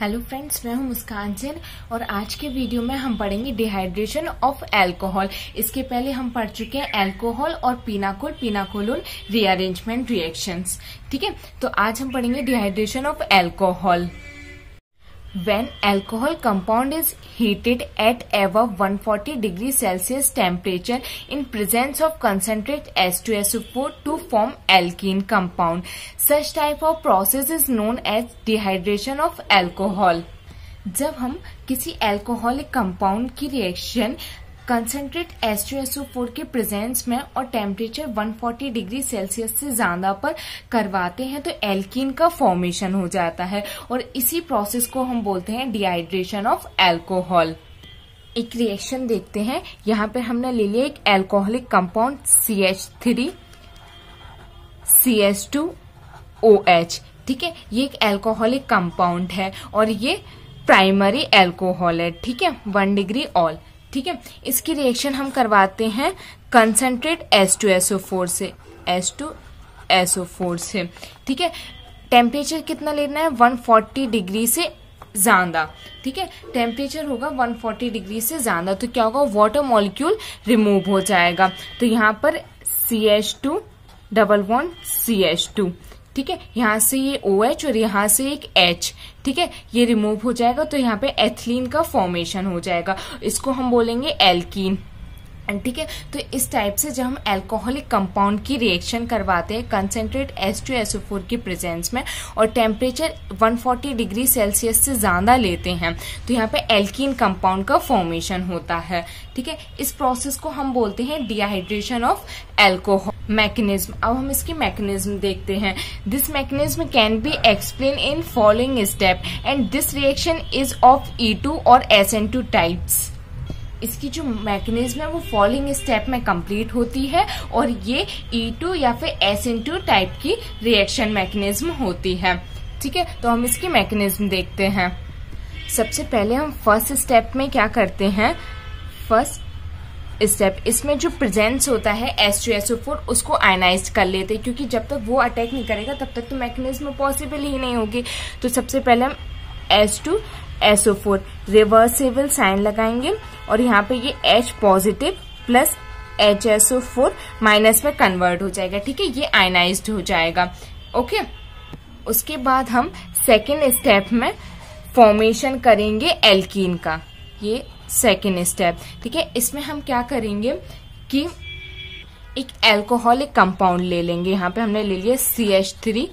Hello friends, मैं हूं मुस्कान जैन और आज के वीडियो में हम पढ़ेंगे डिहाइड्रेशन ऑफ अल्कोहल। इसके पहले हम पढ़ चुके हैं अल्कोहल और पिनाकोल रीअरेंजमेंट रिएक्शंस। ठीक है, तो आज हम पढ़ेंगे dehydration of alcohol. When alcohol compound is heated at above 140 degrees Celsius temperature in presence of concentrate H2SO4 to form alkene compound, such type of process is known as dehydration of alcohol. जब हम किसी alcoholic compound की reaction concentrate H2SO4 के presence में और temperature 140 degree Celsius से ज्यादा पर करवाते हैं तो एल्कीन का फॉर्मेशन हो जाता है और इसी प्रोसेस को हम बोलते हैं डिहाइड्रेशन ऑफ अल्कोहल। एक रिएक्शन देखते हैं। यहाँ पे हमने ले लिया एक अल्कोहलिक कंपाउंड CH3 CH2OH। ठीक है, ये एक अल्कोहलिक कंपाउंड है और ये प्राइमरी अल्कोहल है। ठीक है, 1 डिग्री ऑल। ठीक है, इसकी रिएक्शन हम करवाते हैं कंसंट्रेट H2SO4 से। ठीक है, टेम्परेचर कितना लेना है? 140 डिग्री से ज्यादा। ठीक है, टेम्परेचर होगा 140 डिग्री से ज्यादा तो क्या होगा? वाटर मॉलिक्यूल रिमूव हो जाएगा। तो यहाँ पर CH2 डबल बॉन्ड CH2। ठीक है, यहाँ से ये OH और यहाँ से एक H। ठीक है, ये रिमूव हो जाएगा तो यहाँ पे एथिलीन का फॉर्मेशन हो जाएगा। इसको हम बोलेंगे एल्कीन। ठीक है, तो इस टाइप से जब हम अल्कोहलिक कंपाउंड की रिएक्शन करवाते हैं कंसंट्रेट H2SO4 के प्रेजेंस में और टेम्परेचर 140 डिग्री सेल्सियस से ज्यादा लेते हैं तो यहाँ पे एल्कीन कंपाउंड का फॉर्मेशन होता है। ठीक है, इस प्रोसेस को हम बोलते हैं डिहाइड्रेशन ऑफ अल्कोहल। मैकेनिज्म, अब हम इसकी मैकेनिज्म देखते हैं। This mechanism can be explain in following step and this reaction is of E2 और SN2 टाइप्स। इसकी जो मैकेनिज्म है वो फॉलोइंग स्टेप में कंप्लीट होती है और ये E2 या फिर SN2 टाइप की रिएक्शन मैकेनिज्म होती है। ठीक है, तो हम इसकी मैकेनिज्म देखते हैं। सबसे पहले हम फर्स्ट स्टेप में क्या करते हैं? फर्स्ट स्टेप, इसमें जो प्रेजेंस होता है H2SO4 उसको आयनाइज कर लेते हैं क्योंकि जब तक वो अटैक नहीं करेगा तब तक तो मैकेनिज्म पॉसिबल ही नहीं होगी। तो सबसे पहले हम H2SO4 रिवर्सिबल साइन लगाएंगे और यहाँ पे ये H positive plus HSO4 minus में कन्वर्ट हो जाएगा। ठीक है, ये आयनाइज्ड हो जाएगा। ओके, उसके बाद हम सेकेंड स्टेप में फॉर्मेशन करेंगे एल्कीन का। ये सेकेंड स्टेप। ठीक है, इसमें हम क्या करेंगे कि एक अल्कोहलिक कंपाउंड ले लेंगे। यहाँ पे हमने ले लिया CH3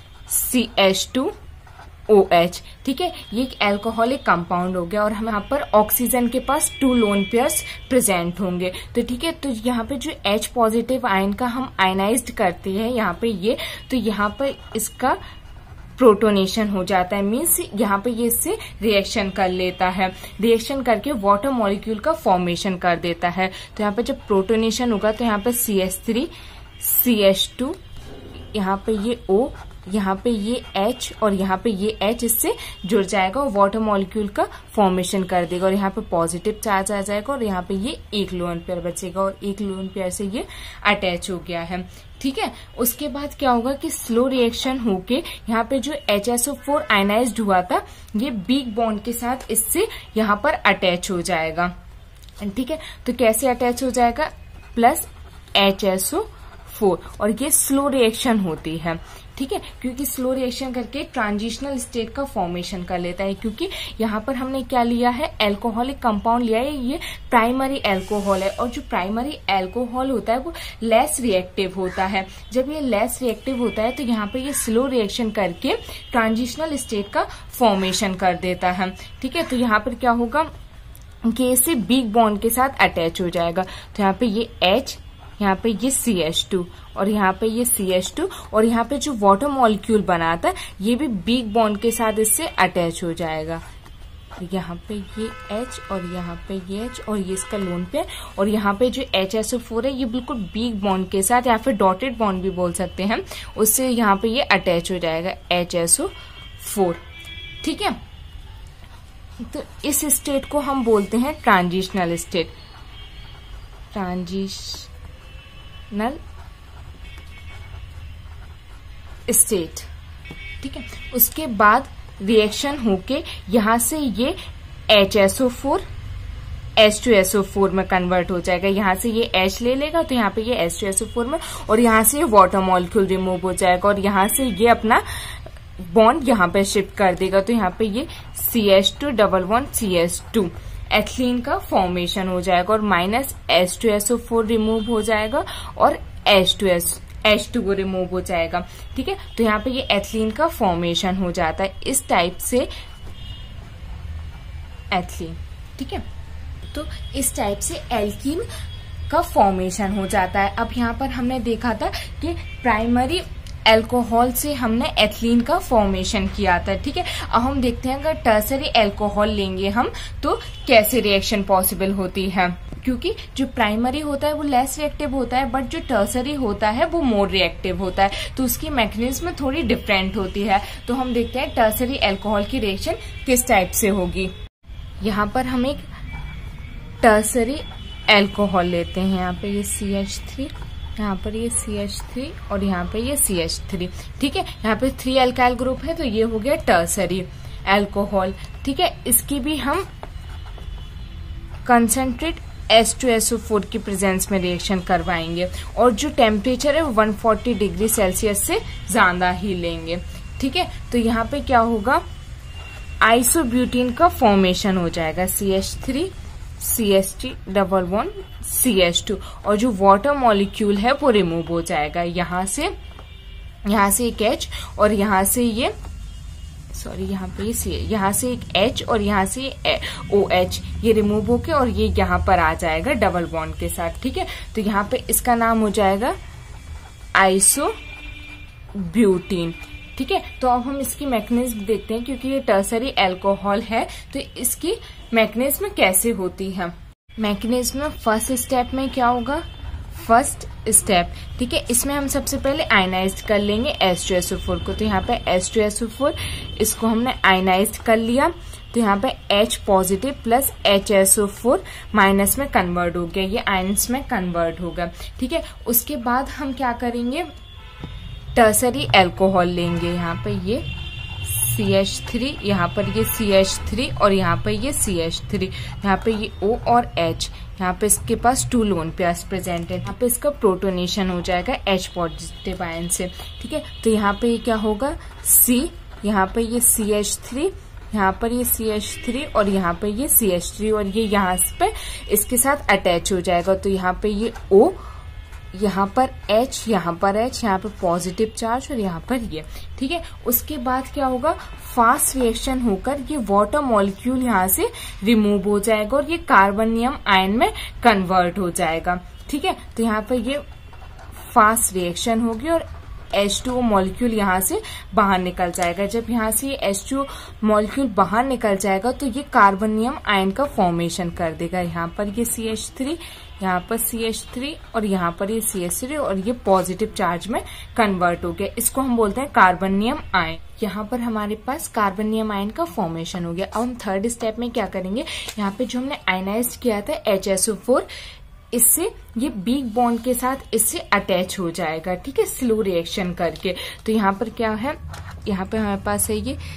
CH2OH। ठीक है, ये एक अल्कोहलिक कंपाउंड हो गया और हम यहाँ पर ऑक्सीजन के पास 2 लोन पेयर्स प्रेजेंट होंगे। तो ठीक है, तो यहाँ पे जो H पॉजिटिव आयन का हम आयनाइज्ड करते हैं यहाँ पे ये, तो यहाँ पर इसका प्रोटोनेशन हो जाता है। मीन्स यहाँ पे ये इससे रिएक्शन कर लेता है, रिएक्शन करके वाटर मॉलिक्यूल का फॉर्मेशन कर देता है। तो यहाँ पे जब प्रोटोनेशन होगा तो यहाँ पे CH3 CH2, यहाँ पे ये O, यहाँ पे ये H और यहाँ पे ये H इससे जुड़ जाएगा और वाटर मॉलिक्यूल का फॉर्मेशन कर देगा और यहाँ पे पॉजिटिव चार्ज आ जाएगा और यहाँ पे ये एक लोन पेयर बचेगा और एक लोन पेयर से ये अटैच हो गया है। ठीक है, उसके बाद क्या होगा कि स्लो रिएक्शन होके यहाँ पे जो HSO4 आयनाइज्ड हुआ था ये बिग बॉन्ड के साथ इससे यहाँ पर अटैच हो जाएगा। ठीक है, तो कैसे अटैच हो जाएगा? प्लस HSO4 और ये स्लो रिएक्शन होती है। ठीक है, क्योंकि स्लो रिएक्शन करके ट्रांजिशनल स्टेट का फॉर्मेशन कर लेता है क्योंकि यहाँ पर हमने क्या लिया है? अल्कोहलिक कंपाउंड लिया है। ये प्राइमरी अल्कोहल है और जो प्राइमरी अल्कोहल होता है वो लेस रिएक्टिव होता है। जब ये लेस रिएक्टिव होता है तो यहाँ पे ये स्लो रिएक्शन करके ट्रांजिशनल स्टेट का फॉर्मेशन कर देता है। ठीक है, तो यहाँ पर क्या होगा कि इसे बिग बॉन्ड के साथ अटैच हो जाएगा। तो यहाँ पे ये H, यहाँ पे ये CH2 और यहाँ पे ये CH2 और यहाँ पे जो वाटर मॉलिक्यूल बना था ये भी बिग बॉन्ड के साथ इससे अटैच हो जाएगा। यहाँ पे ये H और यहाँ पे ये H और ये इसका लोन पेयर और यहाँ पे जो HSO4 है ये बिल्कुल बिग बॉन्ड के साथ या फिर डॉटेड बॉन्ड भी बोल सकते हैं, उससे यहाँ पे ये अटैच हो जाएगा HSO4। ठीक है, तो इस स्टेट को हम बोलते हैं ट्रांजिशनल स्टेट। Transitional state. ठीक है, उसके बाद रिएक्शन होके यहाँ से ये HSO4 H2SO4 में कन्वर्ट हो जाएगा। यहाँ से ये H ले लेगा तो यहाँ पे ये H2SO4 में, और यहाँ से ये वाटर मॉलिक्यूल रिमूव हो जाएगा और यहाँ से ये अपना बॉन्ड यहाँ पे शिफ्ट कर देगा। तो यहाँ पे ये CH2 एथिलीन का फॉर्मेशन हो जाएगा और माइनस H2SO4 रिमूव हो जाएगा और H2 रिमूव हो जाएगा। ठीक है, तो यहाँ पे ये एथिलीन का फॉर्मेशन हो जाता है इस टाइप से एथिलीन। ठीक है, तो इस टाइप से एल्कीन का फॉर्मेशन हो जाता है। अब यहाँ पर हमने देखा था कि प्राइमरी अल्कोहल से हमने एथिलीन का फॉर्मेशन किया था। ठीक है, अब हम देखते हैं अगर टर्सरी अल्कोहल लेंगे हम तो कैसे रिएक्शन पॉसिबल होती है, क्योंकि जो प्राइमरी होता है वो लेस रिएक्टिव होता है, बट जो टर्सरी होता है वो मोर रिएक्टिव होता है, तो उसकी मैकेनिज्म थोड़ी डिफरेंट होती है। तो हम देखते हैं टर्सरी अल्कोहल की रिएक्शन किस टाइप से होगी। यहाँ पर हम एक टर्सरी अल्कोहल लेते हैं, यहाँ पे ये CH3, यहाँ पर ये CH3 और यहाँ पे ये CH3। ठीक है, यहाँ पे 3 अल्काइल ग्रुप है तो ये हो गया टर्सरी अल्कोहल। ठीक है, इसकी भी हम कंसंट्रेट H2SO4 की प्रेजेंस में रिएक्शन करवाएंगे और जो टेम्परेचर है वो 140 डिग्री सेल्सियस से ज्यादा ही लेंगे। ठीक है, तो यहाँ पे क्या होगा, आइसोब्यूटीन का फॉर्मेशन हो जाएगा, CH3 CH3 double bond CH2 और जो वाटर मॉलिक्यूल है वो रिमूव हो जाएगा। यहाँ से एक H और यहाँ से ये यहाँ पे यहाँ से एक H और यहाँ से OH ये रिमूव होके और ये यहाँ पर आ जाएगा डबल बॉन्ड के साथ। ठीक है, तो यहाँ पे इसका नाम हो जाएगा आइसोब्यूटीन। ठीक है, तो अब हम इसकी मैकेनिज्म देखते हैं, क्योंकि ये टर्सरी अल्कोहल है तो इसकी मैकेनिज्म कैसे होती है। मैकेनिज्म फर्स्ट स्टेप में क्या होगा, फर्स्ट स्टेप, ठीक है, इसमें हम सबसे पहले आयनाइज कर लेंगे H2SO4 को। तो यहाँ पे H2SO4 इसको हमने आयनाइज कर लिया तो यहाँ पे H positive plus HSO4 minus में कन्वर्ट हो गया, ये आयंस में कन्वर्ट होगा। ठीक है, उसके बाद हम क्या करेंगे, टर्सरी अल्कोहल लेंगे। यहाँ पे ये CH3, यहाँ पर ये CH3 और यहाँ पे ये CH3, यहाँ पे ये O और H, यहाँ पे इसके पास 2 लोन पेयर्स प्रेजेंट है। यहाँ पे इसका प्रोटोनेशन हो जाएगा H पॉजिटिव आयन से। ठीक है, तो यहाँ पे ये क्या होगा, C, यहाँ पे ये CH3, यहाँ पर ये CH3 और यहाँ पे ये CH3 और ये यहाँ पे इसके साथ अटैच हो जाएगा। तो यहाँ पे ये O, यहाँ पर H, यहाँ पर H, यहाँ पे पॉजिटिव चार्ज और यहाँ पर ये। ठीक है, उसके बाद क्या होगा, फास्ट रिएक्शन होकर ये वाटर मॉलिक्यूल यहाँ से रिमूव हो जाएगा और ये कार्बनियम आयन में कन्वर्ट हो जाएगा। ठीक है, तो यहाँ पर ये फास्ट रिएक्शन होगी और H2O मॉलिक्यूल यहाँ से बाहर निकल जाएगा। जब यहाँ से ये H2O मॉलिक्यूल बाहर निकल जाएगा तो ये कार्बनियम आयन का फॉर्मेशन कर देगा। यहाँ पर ये CH3, यहाँ पर CH3 और यहाँ पर ये CH3 और ये पॉजिटिव चार्ज में कन्वर्ट हो गया। इसको हम बोलते हैं कार्बनियम आयन। यहाँ पर हमारे पास कार्बनियम आयन का फॉर्मेशन हो गया। अब हम थर्ड स्टेप में क्या करेंगे, यहाँ पे जो हमने आयनाइज किया था HSO4, इससे ये बीक बॉन्ड के साथ इससे अटैच हो जाएगा। ठीक है, स्लो रिएक्शन करके। तो यहाँ पर क्या है, यहाँ पे हमारे पास है ये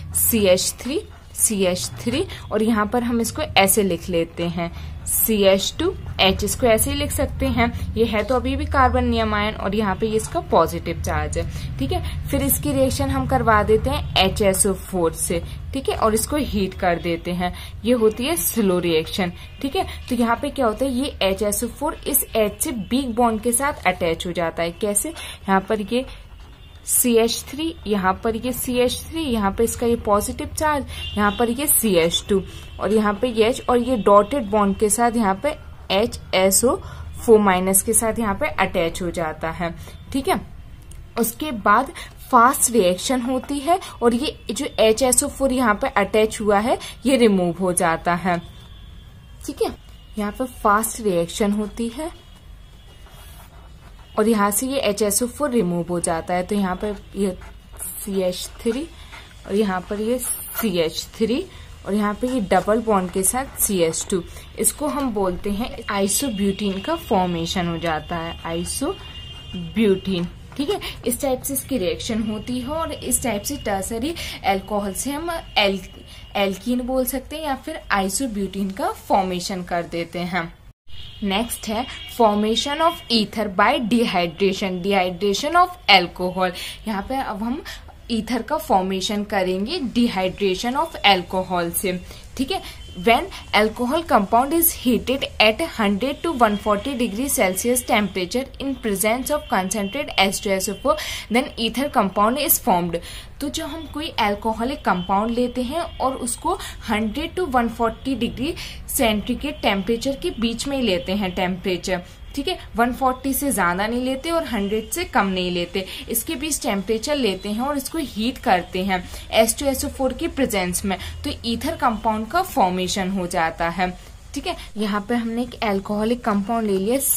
CH3 और यहाँ पर हम इसको ऐसे लिख लेते हैं CH2H, इसको ऐसे ही लिख सकते हैं। ये है तो अभी भी कार्बनियम आयन और यहाँ पे ये इसका पॉजिटिव चार्ज है। ठीक है, फिर इसकी रिएक्शन हम करवा देते हैं HSO4 से। ठीक है, और इसको हीट कर देते हैं, ये होती है स्लो रिएक्शन। ठीक है, तो यहाँ पे क्या होता है, ये HSO4 इस H से बीक बॉन्ड के साथ अटैच हो जाता है। कैसे, यहाँ पर ये CH3, यहाँ पर ये CH3, यहाँ पे इसका ये पॉजिटिव चार्ज, यहाँ पर ये CH2 और यहाँ पे ये H और ये डॉटेड बॉन्ड के साथ यहाँ पे HSO4 माइनस के साथ यहाँ पे अटैच हो जाता है। ठीक है, उसके बाद फास्ट रिएक्शन होती है और ये जो HSO4 यहाँ पे अटैच हुआ है ये रिमूव हो जाता है। ठीक है, यहाँ पे फास्ट रिएक्शन होती है और यहाँ से ये HSO4 रिमूव हो जाता है। तो यहाँ पर ये CH3 और यहाँ पर ये CH3 और यहाँ पे ये डबल बॉन्ड के साथ CH2, इसको हम बोलते हैं आइसोब्यूटीन का फॉर्मेशन हो जाता है, आइसोब्यूटीन। ठीक है, इस टाइप से इसकी रिएक्शन होती है और इस टाइप से टर्सरी अल्कोहल से हम एल्कीन बोल सकते हैं या फिर आइसोब्यूटीन का फॉर्मेशन कर देते हैं। नेक्स्ट है formation of ether by dehydration, dehydration of alcohol. यहाँ पे अब हम ईथर का फॉर्मेशन करेंगे डिहाइड्रेशन ऑफ अल्कोहल से। ठीक है, when alcohol compound is heated at 100 to 140 degree Celsius temperature in presence of concentrated H2SO4 then ether compound is formed। तो जो हम कोई अल्कोहलिक कंपाउंड लेते हैं और उसको 100 to 140 डिग्री सेंटीग्रेड टेम्परेचर के बीच में लेते हैं टेम्परेचर, ठीक है, 140 से ज्यादा नहीं लेते और 100 से कम नहीं लेते, इसके बीच टेम्परेचर लेते हैं और इसको हीट करते हैं H2SO4 की प्रेजेंस में, तो ईथर कंपाउंड का फॉर्मेशन हो जाता है। ठीक है, यहाँ पे हमने एक अल्कोहलिक कंपाउंड ले लिया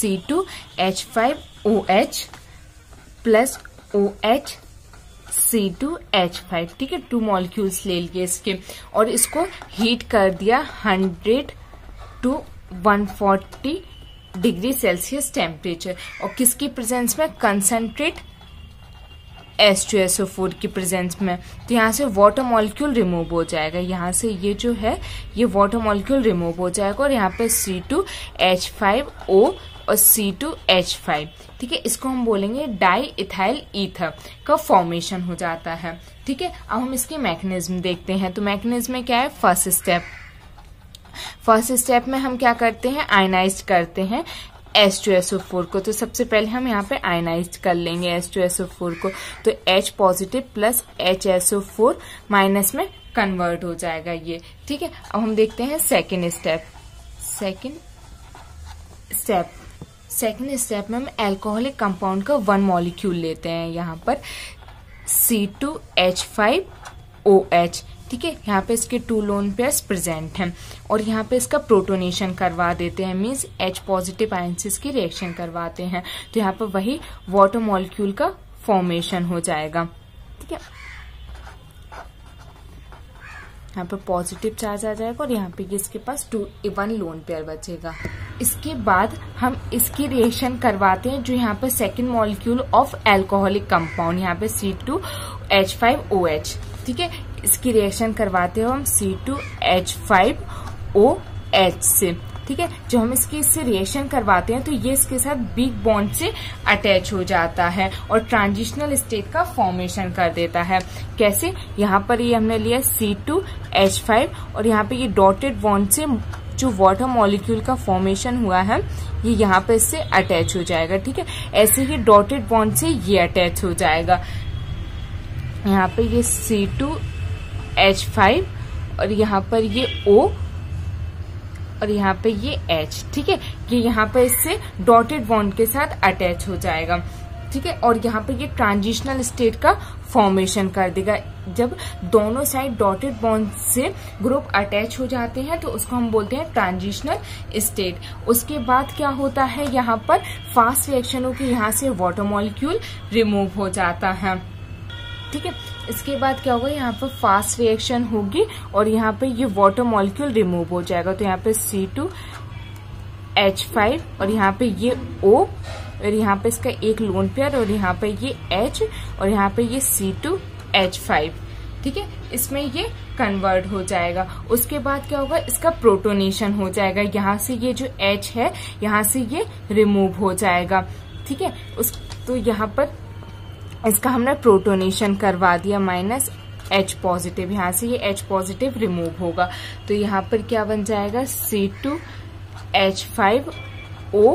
C2H5OH प्लस OH C2H5, ठीक है, 2 मॉलिक्यूल्स ले लिए इसके और इसको हीट कर दिया 100 to 140 डिग्री सेल्सियस टेम्परेचर और किसकी प्रेजेंस में, कंसंट्रेट H2SO4 की प्रेजेंस में। तो यहाँ से वाटर मॉलिक्यूल रिमूव हो जाएगा, यहाँ से ये जो है ये वाटर मॉलिक्यूल रिमूव हो जाएगा और यहाँ पे C2H5O और C2H5, ठीक है, इसको हम बोलेंगे डाई इथाइल ईथर का फॉर्मेशन हो जाता है। ठीक है, अब हम इसके मैकेनिज्म देखते हैं। तो मैकेनिज्म में क्या है, फर्स्ट स्टेप में हम क्या करते हैं, आयनाइज करते हैं H2SO4 को। तो सबसे पहले हम यहाँ पे आयनाइज कर लेंगे H2SO4 को, तो H positive plus HSO4 minus में कन्वर्ट हो जाएगा ये। ठीक है, अब हम देखते हैं सेकेंड स्टेप में हम अल्कोहलिक कंपाउंड का 1 मॉलिक्यूल लेते हैं, यहाँ पर C2H5OH, ठीक है, यहाँ पे इसके 2 लोन पेयर्स प्रेजेंट हैं और यहाँ पे इसका प्रोटोनेशन करवा देते हैं, मींस H पॉजिटिव आयन से इसकी रिएक्शन करवाते हैं, तो यहाँ पर वही वाटर मॉलिक्यूल का फॉर्मेशन हो जाएगा। ठीक है, यहाँ पे पॉजिटिव चार्ज आ जाएगा और यहाँ पे इसके पास 1 लोन पेयर बचेगा। इसके बाद हम इसकी रिएक्शन करवाते हैं जो यहाँ पे second molecule of alcoholic compound, यहाँ पे C2H5OH, ठीक है, इसकी रिएक्शन करवाते हैं हम C2H5OH से। ठीक है, जो हम इससे रिएक्शन करवाते हैं तो ये इसके साथ बिग बॉन्ड से अटैच हो जाता है और ट्रांजिशनल स्टेट का फॉर्मेशन कर देता है। कैसे, यहाँ पर ये हमने लिया C2H5 और यहाँ पे ये डॉटेड बॉन्ड से जो वाटर मॉलिक्यूल का फॉर्मेशन हुआ है ये यहाँ पे इससे अटैच हो जाएगा। ठीक है, ऐसे ही डॉटेड बॉन्ड से ये अटैच हो जाएगा, यहाँ पे ये C2H5 और यहाँ पर ये O और यहाँ पे ये H, ठीक है, ये यहाँ पे इससे डॉटेड बॉन्ड के साथ अटैच हो जाएगा। ठीक है, और यहाँ पे ये ट्रांजिशनल स्टेट का फॉर्मेशन कर देगा। जब दोनों साइड डॉटेड बॉन्ड से ग्रुप अटैच हो जाते हैं तो उसको हम बोलते हैं ट्रांजिशनल स्टेट। उसके बाद क्या होता है, यहाँ पर फास्ट रिएक्शन होकर यहाँ से वाटर मॉलिक्यूल रिमूव हो जाता है। ठीक है, इसके बाद क्या होगा, यहाँ पर फास्ट रिएक्शन होगी और यहाँ पे ये वाटर मॉलिक्यूल रिमूव हो जाएगा। तो यहाँ पे C2H5 और यहाँ पे ये O और यहाँ पे इसका 1 लोन पेयर और यहाँ पे ये H और यहाँ पे ये C2H5, ठीक है, इसमें ये कन्वर्ट हो जाएगा। उसके बाद क्या होगा, इसका प्रोटोनेशन हो जाएगा, यहाँ से ये जो H है यहाँ से ये रिमूव हो जाएगा। ठीक है, तो यहाँ पर इसका हमने प्रोटोनेशन करवा दिया माइनस H पॉजिटिव, यहाँ से ये H पॉजिटिव रिमूव होगा, तो यहाँ पर क्या बन जाएगा, C2H5O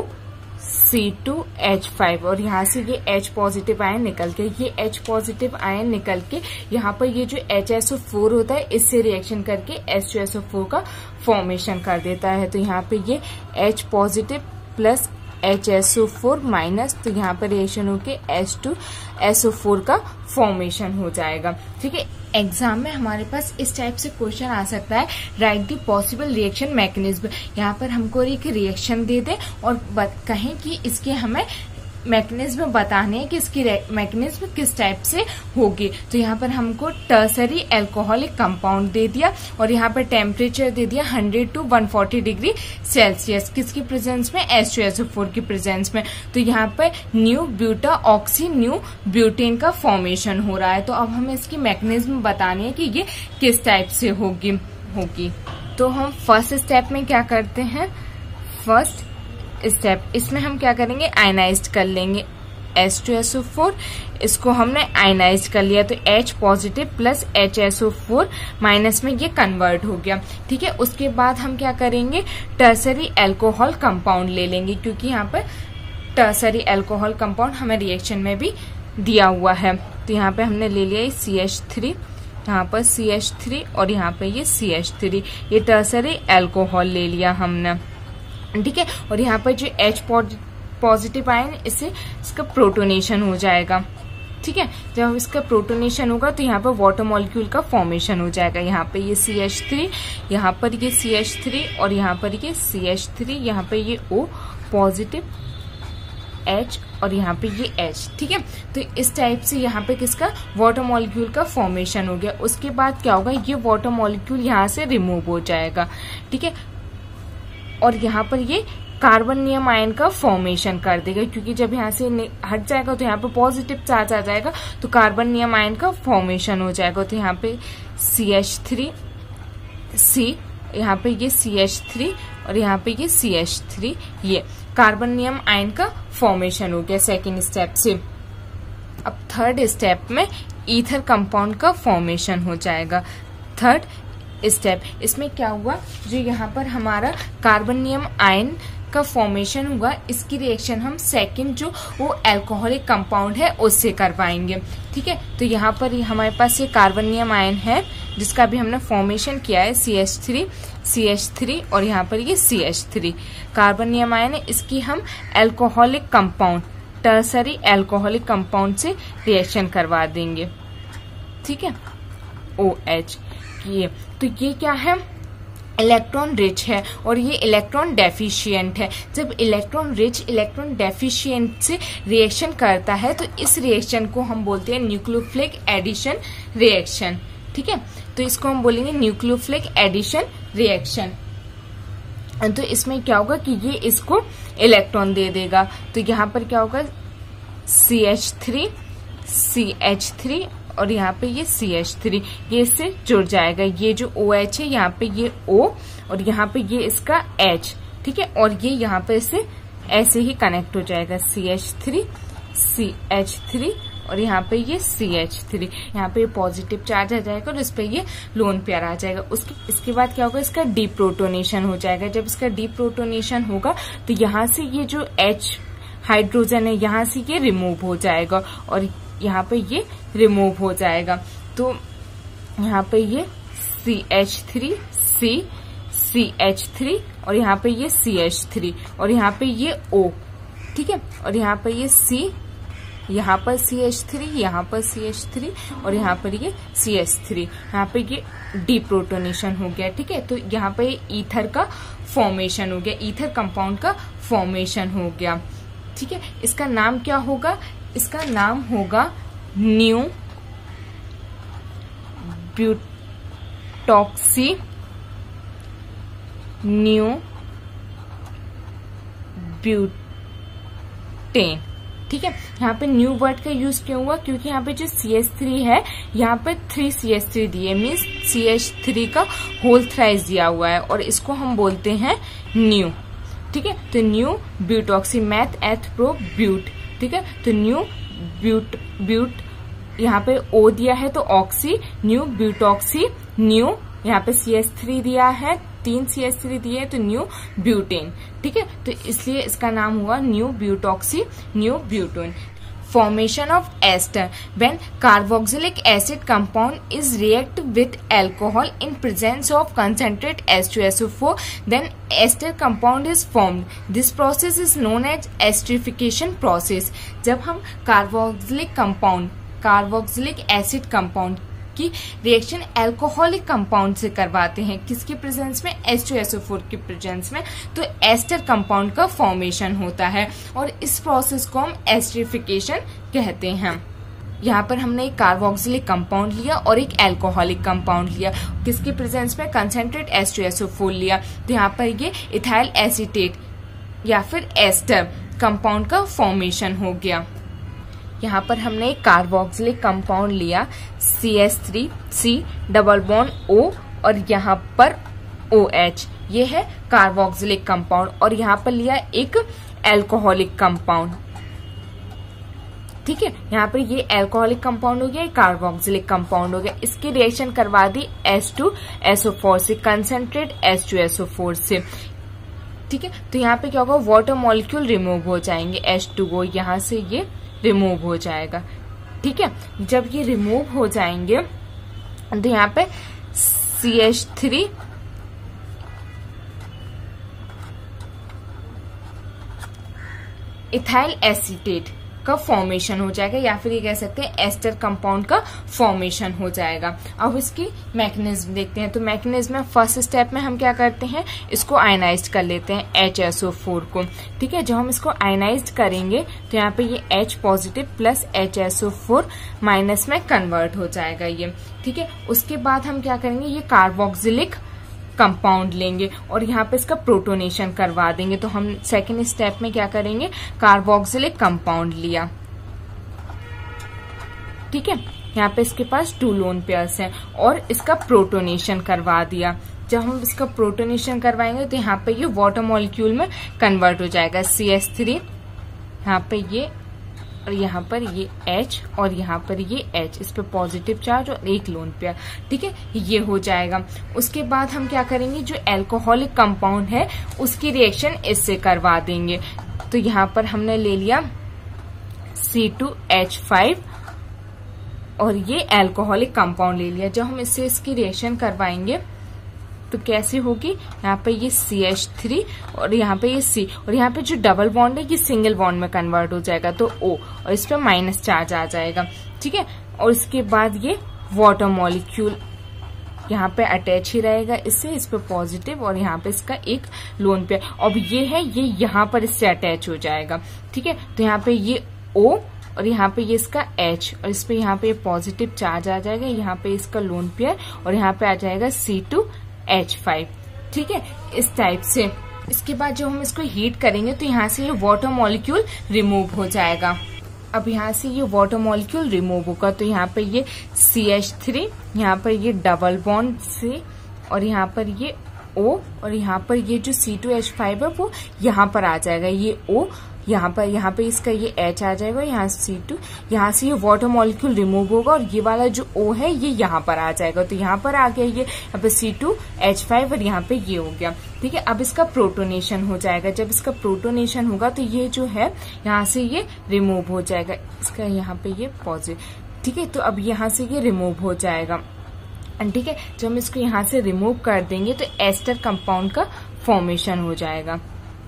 C2H5 और यहाँ से ये H पॉजिटिव आयन निकल के, ये H पॉजिटिव आयन निकल के यहाँ पर ये जो HSO4 होता है इससे रिएक्शन करके H2SO4 का फॉर्मेशन कर देता है। तो यहाँ पे ये H positive plus HSO4 minus, तो यहाँ पर रिएक्शन होके H2SO4 का फॉर्मेशन हो जाएगा। ठीक है, एग्जाम में हमारे पास इस टाइप से क्वेश्चन आ सकता है, write the possible reaction mechanism. यहाँ पर हमको एक रिएक्शन दे दे और कहें कि इसके हमें मैकेनिज्म बताने हैं कि इसकी मैकेनिज्म किस टाइप से होगी। तो यहाँ पर हमको टर्सरी एल्कोहलिक कंपाउंड दे दिया और यहाँ पर टेम्परेचर दे दिया 100 to 140 डिग्री सेल्सियस, किसकी प्रेजेंस में, H2SO4 की प्रेजेंस में। तो यहाँ पर new butoxy new butane का फॉर्मेशन हो रहा है। तो अब हमें इसकी मैकेनिज्म बतानी है कि ये किस टाइप से होगी। तो हम फर्स्ट स्टेप में क्या करते हैं, फर्स्ट स्टेप इसमें हम क्या करेंगे, आयनाइज्ड कर लेंगे H2SO4, इसको हमने आयनाइज कर लिया तो H positive plus HSO4 minus में ये कन्वर्ट हो गया। ठीक है, उसके बाद हम क्या करेंगे, टर्सरी एल्कोहल कंपाउंड ले लेंगे, क्योंकि यहाँ पर टर्सरी एल्कोहल कंपाउंड हमें रिएक्शन में भी दिया हुआ है। तो यहाँ पे हमने ले लिया CH3, यहाँ पर CH3 और यहाँ पे ये CH3, ये टर्सरी एल्कोहल ले लिया हमने। ठीक है, और यहाँ पर जो H पॉजिटिव आयन, इससे इसका प्रोटोनेशन हो जाएगा। ठीक है, जब इसका प्रोटोनेशन होगा तो यहाँ पर वाटर मॉलिक्यूल का फॉर्मेशन हो जाएगा। यहाँ पे ये CH3, यहाँ पर ये CH3 और यहाँ पर ये CH3, यहाँ पे ये O पॉजिटिव H और यहाँ पे ये H। ठीक है, तो इस टाइप से यहाँ पे किसका, वाटर मॉलिक्यूल का फॉर्मेशन हो गया। उसके बाद क्या होगा, ये वाटर मॉलिक्यूल यहाँ से रिमूव हो जाएगा। ठीक है, और यहाँ पर ये कार्बनियम आयन का फॉर्मेशन कर देगा, क्योंकि जब यहाँ से हट जाएगा तो यहाँ पे पॉजिटिव चार्ज आ जाएगा तो कार्बनियम आयन का फॉर्मेशन हो जाएगा। तो यहाँ पे CH3 C, यहाँ पे ये CH3 और यहाँ पे ये CH3, ये कार्बनियम आयन का फॉर्मेशन हो गया सेकेंड स्टेप से। अब थर्ड स्टेप में ईथर कंपाउंड का फॉर्मेशन हो जाएगा। थर्ड स्टेप इसमें क्या हुआ, जो यहाँ पर हमारा कार्बनियम आयन का फॉर्मेशन हुआ, इसकी रिएक्शन हम सेकंड जो वो अल्कोहलिक कंपाउंड है उससे करवाएंगे। ठीक है, तो यहाँ पर हमारे पास ये कार्बनियम आयन है जिसका भी हमने फॉर्मेशन किया है CH3 और यहाँ पर ये CH3 कार्बनियम आयन है, इसकी हम alcoholic compound tertiary alcoholic compound से रिएक्शन करवा देंगे। ठीक है, OH ये, तो ये क्या है, इलेक्ट्रॉन रिच है और ये इलेक्ट्रॉन डेफिशिएंट है। जब इलेक्ट्रॉन रिच इलेक्ट्रॉन डेफिशिएंट से रिएक्शन करता है तो इस रिएक्शन को हम बोलते हैं न्यूक्लियोफिलिक एडिशन रिएक्शन। ठीक है, तो इसको हम बोलेंगे न्यूक्लियोफिलिक एडिशन रिएक्शन। तो इसमें क्या होगा कि ये इसको इलेक्ट्रॉन दे देगा। तो यहाँ पर क्या होगा, CH3 CH3 और यहाँ पे ये CH3, ये इससे जुड़ जाएगा। ये जो OH है यहाँ पे ये O और यहाँ पे ये इसका H। ठीक है, और ये यहाँ पे इससे ऐसे ही कनेक्ट हो जाएगा, CH3 CH3 और यहाँ पे ये CH3, यहाँ पे पॉजिटिव चार्ज आ जाएगा और इस पे ये लोन पेयर आ जाएगा। इसके बाद क्या होगा, इसका डीप्रोटोनेशन हो जाएगा। जब इसका डीप्रोटोनेशन होगा तो यहाँ से ये जो H हाइड्रोजन है यहाँ से ये रिमूव हो जाएगा और यहाँ पे ये रिमूव हो जाएगा। तो यहाँ पे ये CH3 CH3 और यहाँ पे ये CH3 और यहाँ पे ये O। ठीक है, और यहाँ पे ये C, यहाँ पर CH3, यहाँ पर CH3 और यहाँ पर ये CH3, यहाँ पे ये डीप्रोटोनेशन हो गया। ठीक है, तो यहाँ पे ईथर का फॉर्मेशन हो गया, ईथर कंपाउंड का फॉर्मेशन हो गया। ठीक है, इसका नाम क्या होगा, इसका नाम होगा न्यू ब्यूटॉक्सी न्यू ब्यूटेन। ठीक है, यहाँ पे न्यू वर्ड का यूज क्यों हुआ, क्योंकि यहाँ पे जो CH3 है यहाँ पे 3 CH3 दिए, मीन्स CH3 का होल थ्राइस दिया हुआ है और इसको हम बोलते हैं न्यू। ठीक है, तो new butoxy, meth eth pro but. ठीक है, तो न्यू ब्यूट यहाँ पे O दिया है तो ऑक्सी, न्यू ब्यूटॉक्सी, न्यू यहाँ पे CH3 दिया है, 3 CH3 दिए तो न्यू ब्यूटेन। ठीक है, तो इसलिए इसका नाम हुआ new butoxy new butane. Formation of ester when carboxylic acid compound is react with alcohol in presence of concentrate H2SO4, then ester compound is formed. This process is known as esterification process. जब हम carboxylic acid compound की reaction alcoholic compound से करवाते हैं, किसके presence में, H2SO4 के presence में, तो एस्टर कंपाउंड का फॉर्मेशन होता है और इस प्रोसेस को हम एस्टरिफिकेशन कहते हैं। यहाँ पर हमने एक कार्बोक्सिलिक कंपाउंड लिया और एक अल्कोहलिक कंपाउंड लिया, किसके प्रेजेंस में, कंसेंट्रेट H2SO4 लिया, तो यहाँ पर ये इथाइल एसीटेट या फिर एस्टर कंपाउंड का फॉर्मेशन हो गया। यहाँ पर हमने एक कार्बोक्सिलिक कंपाउंड लिया CH3C डबल बॉन्ड O और यहाँ पर OH, ये है कार्बोक्सिलिक कंपाउंड, और यहाँ पर लिया एक अल्कोहलिक कंपाउंड। ठीक है, यहाँ पर ये अल्कोहलिक कंपाउंड हो गया, ये कार्बोक्सिलिक कंपाउंड हो गया, इसकी रिएक्शन करवा दी H2SO4 से, कंसेंट्रेट H2SO4 से। ठीक है, तो यहाँ पे क्या होगा, वाटर मॉलिक्यूल रिमूव हो जाएंगे, H2O यहाँ से ये रिमूव हो जाएगा। ठीक है, जब ये रिमूव हो जाएंगे तो यहाँ पे CH3 इथाइल एसीटेट का फॉर्मेशन हो जाएगा, या फिर ये कह सकते हैं एस्टर कंपाउंड का फॉर्मेशन हो जाएगा। अब इसकी मैकेनिज्म देखते हैं। तो मैकेनिज्म में फर्स्ट स्टेप में हम क्या करते हैं, इसको आयनाइज्ड कर लेते हैं HSO4 को। ठीक है, जब हम इसको आयनाइज्ड करेंगे तो यहाँ पे ये H positive plus HSO4 minus में कन्वर्ट हो जाएगा ये। ठीक है, उसके बाद हम क्या करेंगे, ये कार्बोक्सिलिक कंपाउंड लेंगे और यहाँ पे इसका प्रोटोनेशन करवा देंगे। तो हम सेकेंड स्टेप में क्या करेंगे, कार्बोक्सिलिक कंपाउंड लिया। ठीक है, यहाँ पे इसके पास 2 लोन पेयर्स हैं और इसका प्रोटोनेशन करवा दिया। जब हम इसका प्रोटोनेशन करवाएंगे तो यहाँ पे ये वाटर मॉलिक्यूल में कन्वर्ट हो जाएगा, CH3 यहाँ पे ये, और यहाँ पर ये H और यहाँ पर ये H, इस पे पॉजिटिव चार्ज और एक लोन पेयर। ठीक है, ये हो जाएगा। उसके बाद हम क्या करेंगे, जो अल्कोहलिक कंपाउंड है उसकी रिएक्शन इससे करवा देंगे। तो यहाँ पर हमने ले लिया C2H5 और ये अल्कोहलिक कंपाउंड ले लिया। जब हम इससे इसकी रिएक्शन करवाएंगे तो कैसे होगी, यहाँ पे ये CH3 और यहाँ पे ये C, और यहाँ पे जो डबल बॉन्ड है ये सिंगल बॉन्ड में कन्वर्ट हो जाएगा, तो O, और इस पे माइनस चार्ज आ जाएगा। ठीक है, और इसके बाद ये वाटर मॉलिक्यूल यहाँ पे अटैच ही रहेगा इससे, इस पे पॉजिटिव और यहाँ पे इसका एक लोन पेयर, अब ये है ये यहाँ पर इससे अटैच हो जाएगा। ठीक है, तो यहाँ पे ये O और यहाँ पे ये इसका H और इस पे यहाँ पे पॉजिटिव चार्ज आ जाएगा, यहाँ पे इसका लोन पेयर और यहाँ पे आ जाएगा C2H5। ठीक है, इस टाइप से। इसके बाद जब हम इसको हीट करेंगे तो यहाँ से ये वाटर मॉलिक्यूल रिमूव हो जाएगा। अब यहाँ से ये वाटर मॉलिक्यूल रिमूव होगा तो यहाँ पे ये CH3, यहाँ पर ये डबल बॉन्ड से, और यहाँ पर ये O, और यहाँ पर ये जो C2H5 है वो यहाँ पर आ जाएगा, ये O यहाँ पे इसका ये H आ जाएगा, यहाँ C2, यहाँ से ये वाटर मॉलिक्यूल रिमूव होगा और ये वाला जो O है ये यहाँ पर आ जाएगा, तो यहाँ पर आ गया ये, यहाँ पे C2H5 और यहाँ पे ये हो गया। ठीक है, अब इसका प्रोटोनेशन हो जाएगा। जब इसका प्रोटोनेशन होगा तो ये जो है यहाँ से ये रिमूव हो जाएगा, इसका यहाँ पे ये पॉजिटिव। ठीक है, तो अब यहाँ से ये रिमूव हो जाएगा। ठीक है, जब हम इसको यहाँ से रिमूव कर देंगे तो एस्टर कंपाउंड का फॉर्मेशन हो जाएगा।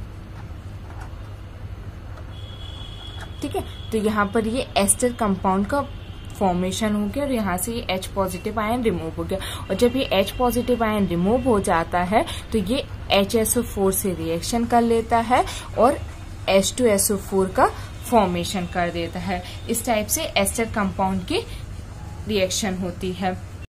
ठीक है, तो यहाँ पर ये एस्टर कंपाउंड का फॉर्मेशन हो गया और यहाँ से ये H पॉजिटिव आयन रिमूव हो गया, और जब ये H पॉजिटिव आयन रिमूव हो जाता है तो ये HSO4 से रिएक्शन कर लेता है और H2SO4 का फॉर्मेशन कर देता है। इस टाइप से एस्टर कंपाउंड की रिएक्शन होती है।